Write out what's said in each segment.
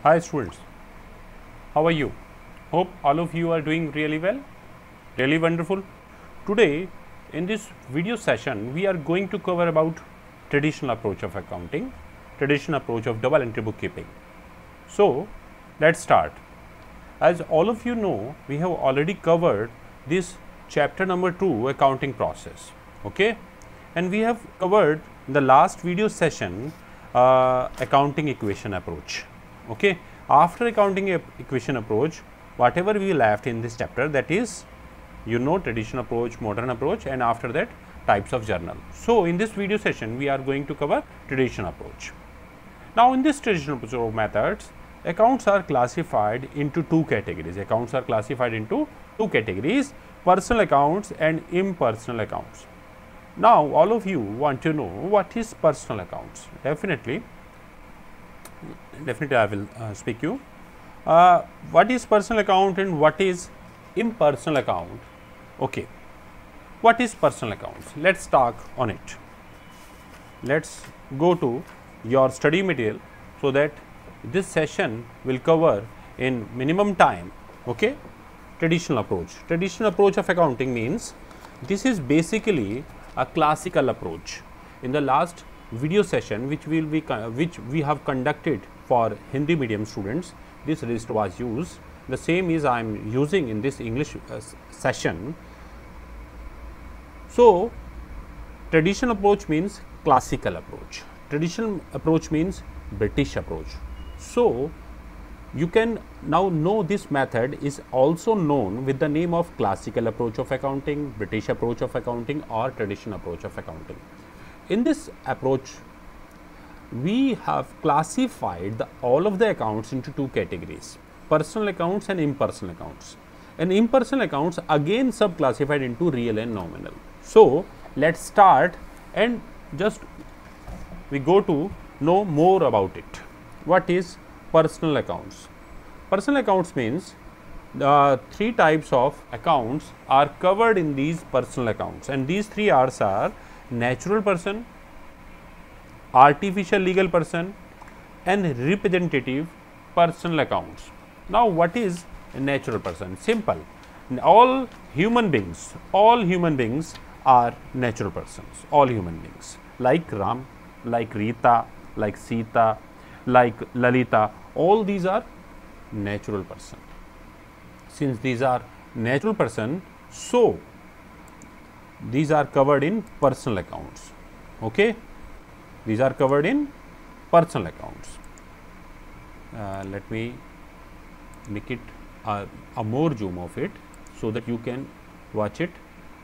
Hi students, how are you? Hope all of you are doing really well, really wonderful. Today in this video session we are going to cover about traditional approach of accounting, traditional approach of double entry bookkeeping. So let's start. As all of you know, we have already covered this chapter number 2, accounting process, okay, and we have covered in the last video session accounting equation approach. Okay, after accounting equation approach, whatever we left in this chapter, that is, traditional approach, modern approach, and after that types of journal. So in this video session we are going to cover traditional approach. Now in this traditional approach of methods, accounts are classified into two categories. Accounts are classified into two categories: personal accounts and impersonal accounts. Now all of you want to know what is personal accounts. Definitely I will speak you. What is personal account and what is impersonal account? Okay, what is personal accounts? Let's talk on it. Let's go to your study material so that this session will cover in minimum time. Okay, traditional approach of accounting means this is basically a classical approach. In the last video session which we have conducted for Hindi medium students, this list was used. The same is I am using in this English session. So traditional approach means classical approach, traditional approach means British approach. So you can now know this method is also known with the name of classical approach of accounting, British approach of accounting, or traditional approach of accounting. In this approach, we have classified all of the accounts into two categories: personal accounts and impersonal accounts. And impersonal accounts again subclassified into real and nominal. So let's start and just we go to know more about it. What is personal accounts? Personal accounts means the three types of accounts are covered in these personal accounts, and these three R's are natural person, artificial legal person, and representative personal accounts. Now what is a natural person? Simple. All human beings are natural persons. All human beings, like Ram, like Rita, like Sita, like Lalita, all these are natural person. Since these are natural person, so these are covered in personal accounts. Okay, these are covered in personal accounts. Let me make it a more zoom of it so that you can watch it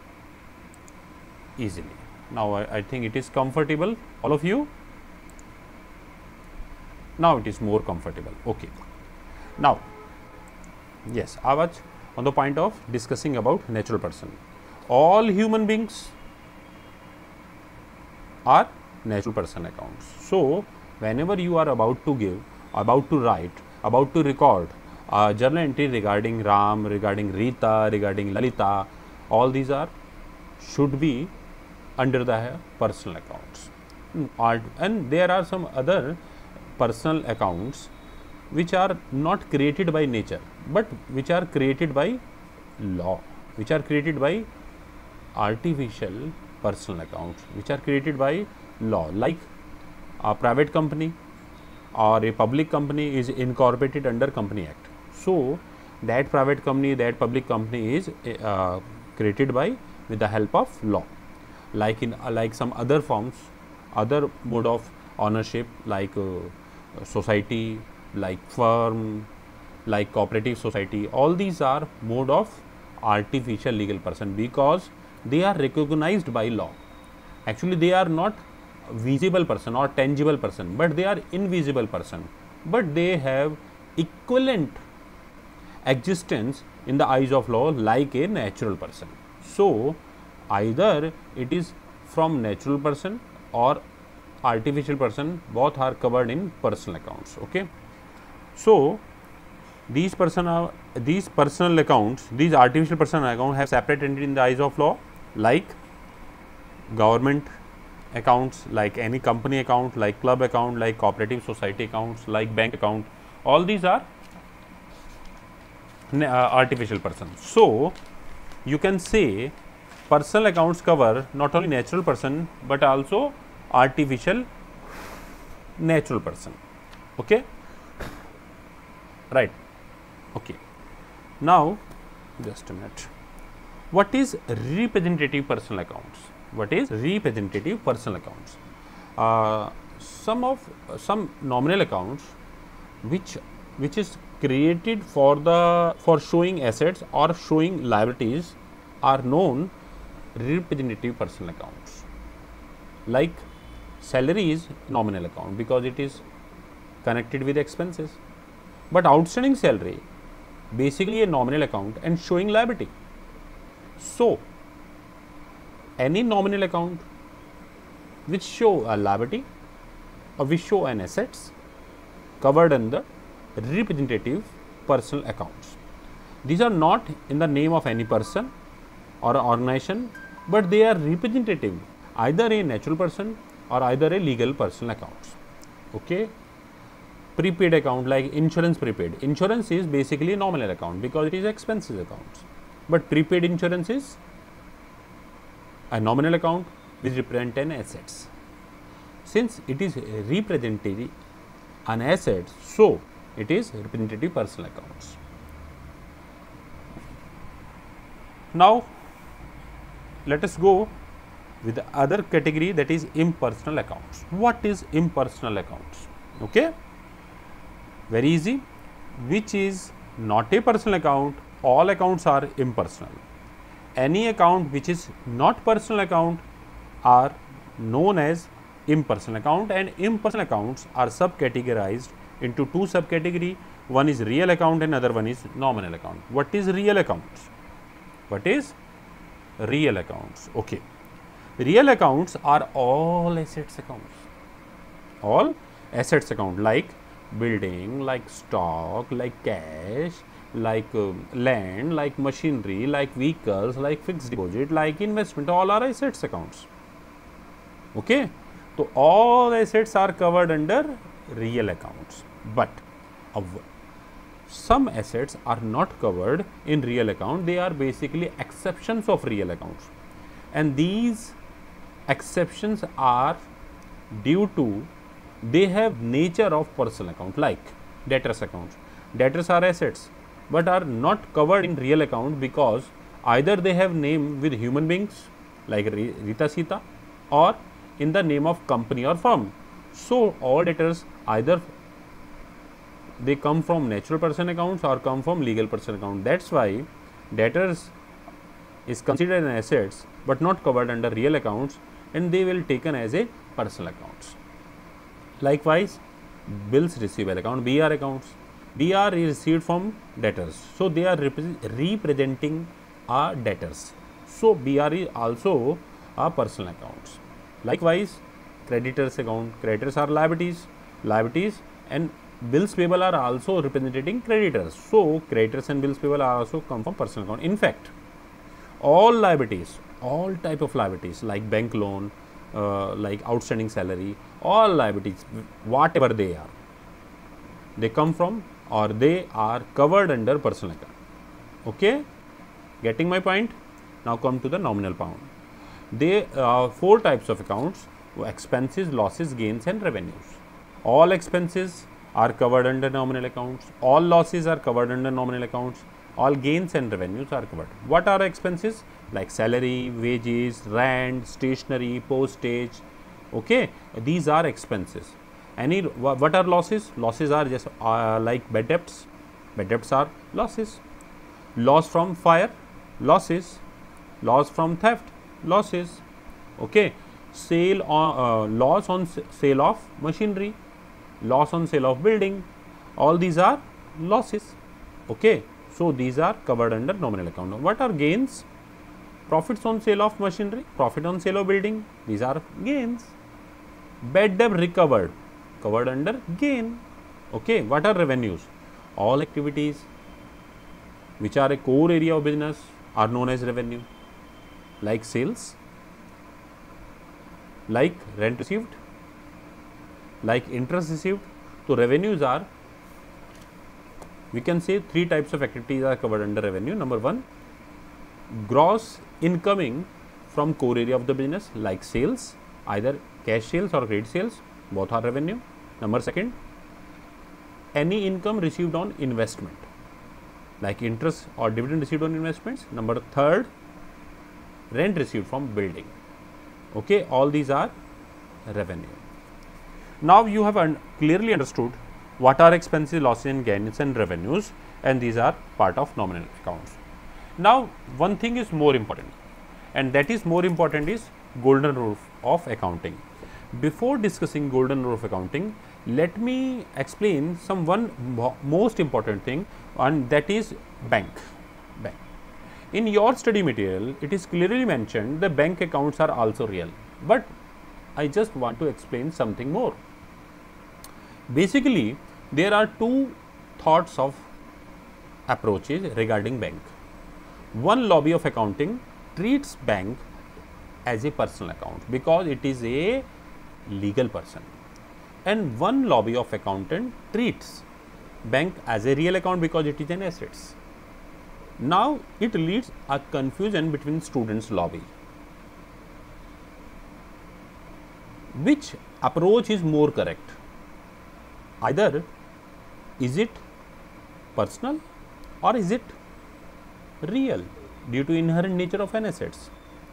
easily. Now I think it is comfortable, all of you. Now it is more comfortable. Okay. Now, yes, I was on the point of discussing about natural person. All human beings are natural person accounts. So whenever you are about to give, about to write, about to record a journal entry regarding Ram, regarding Rita, regarding Lalita, all these are should be under the personal accounts. And there are some other personal accounts which are not created by nature, but which are created by law, which are created by artificial personal accounts, which are created by law, like a private company or a public company is incorporated under Company Act. So that private company, that public company is created by with the help of law, like in like some other forms, other mode of ownership, like society, like firm, like cooperative society. All these are mode of artificial legal person because they are recognized by law. Actually they are not visible person or tangible person, but they are invisible person, but they have equivalent existence in the eyes of law like a natural person. So either it is from natural person or artificial person, both are covered in personal accounts. Okay, so these personal accounts, these artificial personal accounts have separate entity in the eyes of law, like government accounts, like any company account, like club account, like cooperative society accounts, like bank account. All these are artificial persons. So, you can say personal accounts cover not only natural person, but also artificial natural person. Okay, right. Okay, now just a minute. What is representative personal accounts? What is representative personal accounts? Some nominal accounts which is created for showing assets or showing liabilities are known representative personal accounts. Like salary is nominal account because it is connected with expenses, but outstanding salary basically a nominal account and showing liability. So, any nominal account which show a liability or which show an assets covered under representative personal accounts. These are not in the name of any person or organization, but they are representative, either a natural person or either a legal personal accounts. Okay. Prepaid account like insurance prepaid. Insurance is basically a nominal account because it is expenses accounts, but prepaid insurance is a nominal account which represent an assets. Since it is representative an asset, so it is representative personal accounts. Now, let us go with the other category, that is impersonal accounts. What is impersonal accounts? Okay, very easy. Which is not a personal account, all accounts are impersonal. Any account which is not personal account are known as impersonal account, and impersonal accounts are subcategorized into two subcategory. One is real account and other one is nominal account. What is real accounts? What is real accounts? Okay, real accounts are all assets accounts, all assets account like building, like stock, like cash, like land, like machinery, like vehicles, like fixed deposit, like investment, all are assets accounts. Okay, so all assets are covered under real accounts, but some assets are not covered in real account. They are basically exceptions of real accounts, and these exceptions are due to they have nature of personal account, like debtors accounts. Debtors are assets but are not covered in real account because either they have name with human beings like Rita Sita or in the name of company or firm. So, all debtors either they come from natural person accounts or come from legal person account. That is why debtors is considered as assets but not covered under real accounts, and they will taken as a personal accounts. Likewise, bills receivable account, BR accounts. BR is received from debtors, so they are representing our debtors. So, BR is also a personal accounts. Likewise, creditors account, creditors are liabilities, and bills payable are also representing creditors. So, creditors and bills payable are also come from personal account. In fact, all liabilities, all type of liabilities like bank loan, like outstanding salary, all liabilities, whatever they are, they come from or they are covered under personal account. Okay, getting my point? Now come to the nominal account. They four types of accounts: expenses, losses, gains, and revenues. All expenses are covered under nominal accounts. All losses are covered under nominal accounts. All gains and revenues are covered. What are expenses? Like salary, wages, rent, stationery, postage. Okay, these are expenses. What are losses? Losses are just like bad debts. Bad debts are losses. Loss from fire, losses. Loss from theft, losses. Okay, loss on sale of machinery, loss on sale of building. All these are losses. Okay, so these are covered under nominal account. What are gains? Profits on sale of machinery, profit on sale of building. These are gains. Bad debt recovered, covered under gain. Okay, what are revenues? All activities which are a core area of business are known as revenue, like sales, like rent received, like interest received. So, revenues are we can say three types of activities are covered under revenue. Number one, gross incoming from core area of the business like sales, either cash sales or credit sales, both are revenue. Number second, any income received on investment like interest or dividend received on investments. Number third, rent received from building. Okay, all these are revenue. Now you have clearly understood what are expenses, losses and gains and revenues, and these are part of nominal accounts. Now one thing is more important, and that is more important is golden rule of accounting. Before discussing golden rule of accounting, let me explain one most important thing, and that is bank. In your study material, it is clearly mentioned the bank accounts are also real, but I just want to explain something more. Basically, there are two thoughts of approaches regarding bank. One lobby of accounting treats bank as a personal account because it is a legal person, and one lobby of accountant treats bank as a real account because it is an assets. Now it leads a confusion between students' lobby. Which approach is more correct? Either is it personal or is it real due to inherent nature of an assets?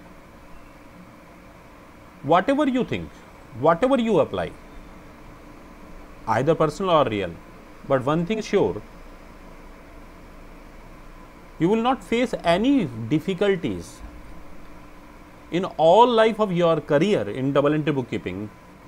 Whatever you think, whatever you apply, either personal or real, but one thing is sure, you will not face any difficulties in all life of your career in double entry bookkeeping,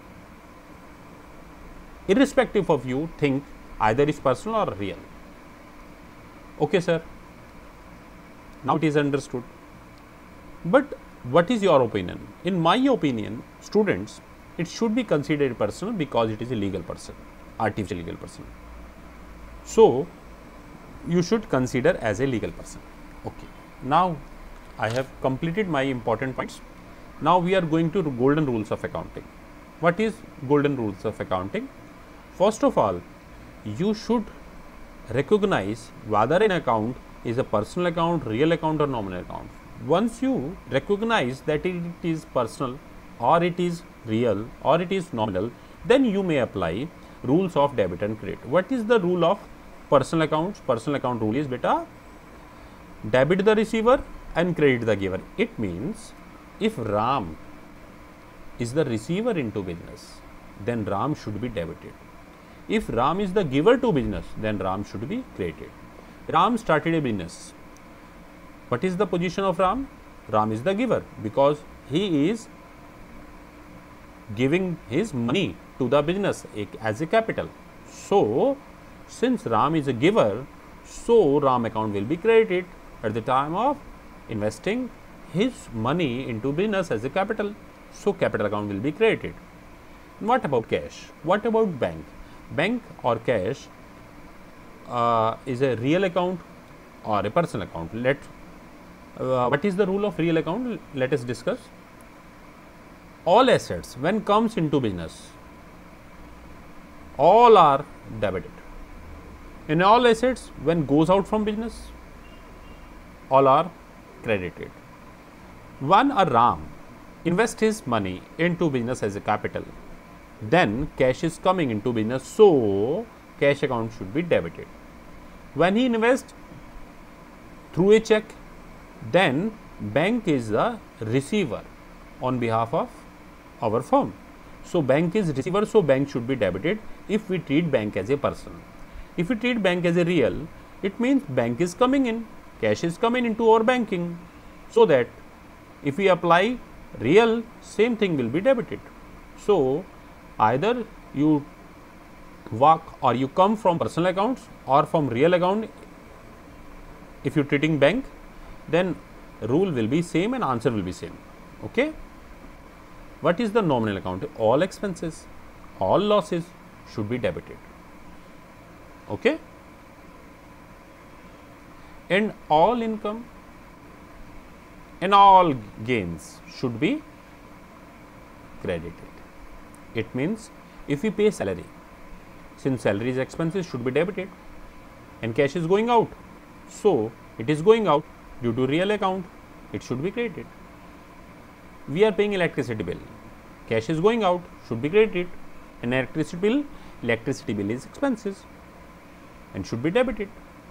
irrespective of you think either is personal or real. Okay, sir. Now it is understood. But what is your opinion? In my opinion, students, it should be considered personal because it is a legal person, artificial legal person. So you should consider as a legal person. Okay. Now I have completed my important points. Now we are going to golden rules of accounting. What is golden rules of accounting? First of all, you should recognize whether an account is a personal account, real account or nominal account. Once you recognize that it is personal or it is real or it is nominal, then you may apply rules of debit and credit. What is the rule of personal accounts? Personal account rule is beta, debit the receiver and credit the giver. It means if Ram is the receiver into business, then Ram should be debited. If Ram is the giver to business, then Ram should be credited. Ram started a business. What is the position of Ram? Ram is the giver because he is giving his money to the business as a capital. So since Ram is a giver, so Ram account will be credited at the time of investing his money into business as a capital. So capital account will be credited. What about cash? What about bank? Bank or cash is a real account or a personal account. What is the rule of real account? Let us discuss. All assets when comes into business, all are debited. In all assets when goes out from business, all are credited. When a Ram invests his money into business as a capital, then cash is coming into business, so cash account should be debited. When he invests through a check, then bank is the receiver on behalf of our firm. So bank is receiver, so bank should be debited if we treat bank as a person. If we treat bank as a real, it means bank is coming in, cash is coming into our banking, so that if we apply real, same thing will be debited. So either you work or you come from personal accounts or from real account. If you treating bank, then rule will be same and answer will be same. Okay. What is the nominal account? All expenses, all losses should be debited. Okay. And all income and all gains should be credited. It means if we pay salary, since salary is expenses should be debited. and cash is going out. So it is going out due to real account, it should be credited. We are paying electricity bill, cash is going out, should be credited, and electricity bill is expenses and should be debited.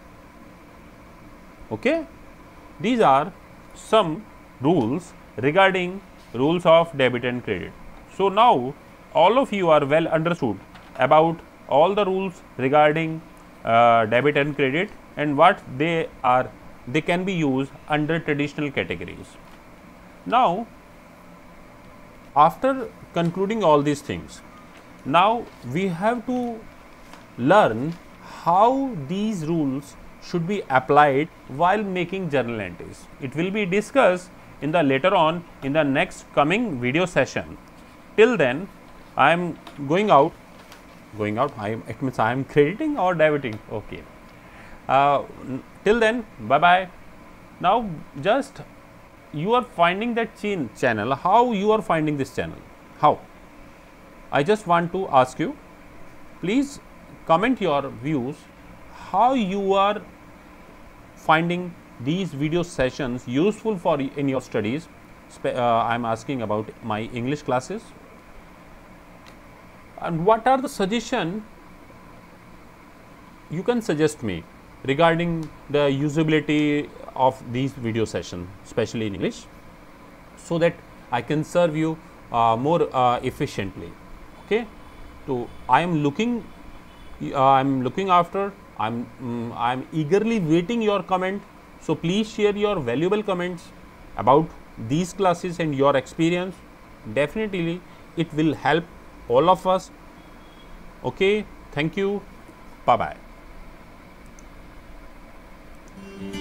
Okay, these are some rules regarding rules of debit and credit. So now all of you are well understood about all the rules regarding debit and credit and what they are. They can be used under traditional categories. Now after concluding all these things, now we have to learn how these rules should be applied while making journal entries. It will be discussed in the later on in the next coming video session. Till then, I am going out. It means I am crediting or debiting. Okay. Till then, bye bye. Now just you are finding that channel. How you are finding this channel? How? I just want to ask you. Please comment your views. How you are finding these video sessions useful for in your studies. I am asking about my English classes, and what are the suggestion you can suggest me regarding the usability of these video sessions, especially in English, so that I can serve you more efficiently. Okay, so I am looking after. I'm eagerly waiting your comment. So please share your valuable comments about these classes and your experience. Definitely it will help all of us. Okay, thank you. Bye bye.